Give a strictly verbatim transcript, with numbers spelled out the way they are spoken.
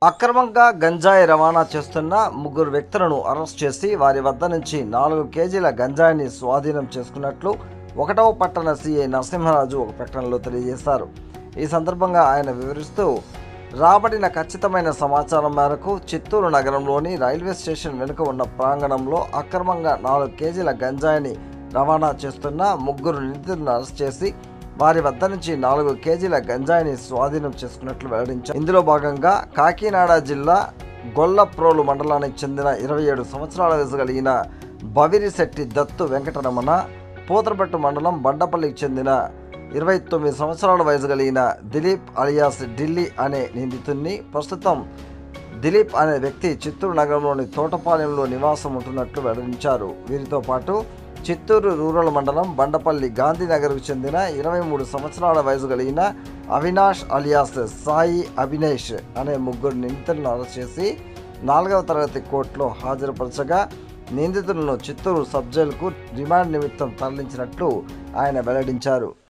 అక్రమంగా గంజాయి రవాణా చేస్తున్న ముగ్గురు వ్యక్తులను అరెస్ట్ చేసి వారి వద్ద నుంచి నాలుగు కేజీల గంజాయిని స్వాధీనం చేసుకున్నట్లు ఒకటవ పట్టణ సీఐ నరసింహరాజు ఒక ప్రకటనలో తెలియజేశారు. ఈ సందర్భంగా ఆయన వివరిస్తూ, రాబడిన ఖచ్చితమైన సమాచారం మేరకు చిత్తూరు నగరంలోని రైల్వే స్టేషన్ వెనుక ఉన్న ప్రాంగణంలో అక్రమంగా నాలుగు కేజీల గంజాయిని రవాణా చేస్తున్న ముగ్గురు నిందితులను అరెస్ట్ చేసి వారి వద్ద నుంచి నాలుగు కేజీల గంజాయిని స్వాధీనం చేసుకున్నట్లు వెల్లడించారు. ఇందులో భాగంగా కాకినాడ జిల్లా గొల్లప్రోలు మండలానికి చెందిన ఇరవై ఏడు సంవత్సరాల వయసు కలిగిన బవిరిశెట్టి దత్తు వెంకటరమణ, పూతరపట్టు మండలం బండపల్లికి చెందిన ఇరవై తొమ్మిది సంవత్సరాల వయసు కలిగిన దిలీప్ అలియాస్ ఢిల్లీ అనే నిందితుడిని ప్రస్తుతం దిలీప్ అనే వ్యక్తి చిత్తూరు నగరంలోని తోటపాలెంలో నివాసం ఉంటున్నట్లు వెల్లడించారు. వీరితో పాటు చిత్తూరు రూరల్ మండలం బండపల్లి గాంధీనగర్కు చెందిన ఇరవై మూడు సంవత్సరాల వయసు కలిగిన అవినాష్ అలియాస్ సాయి అభినేష్ అనే ముగ్గురు నిందితులను అరెస్ట్ చేసి నాలుగవ తరగతి కోర్టులో హాజరుపరచగా నిందితులను చిత్తూరు సబ్ జైలుకు రిమాండ్ నిమిత్తం తరలించినట్లు ఆయన వెల్లడించారు.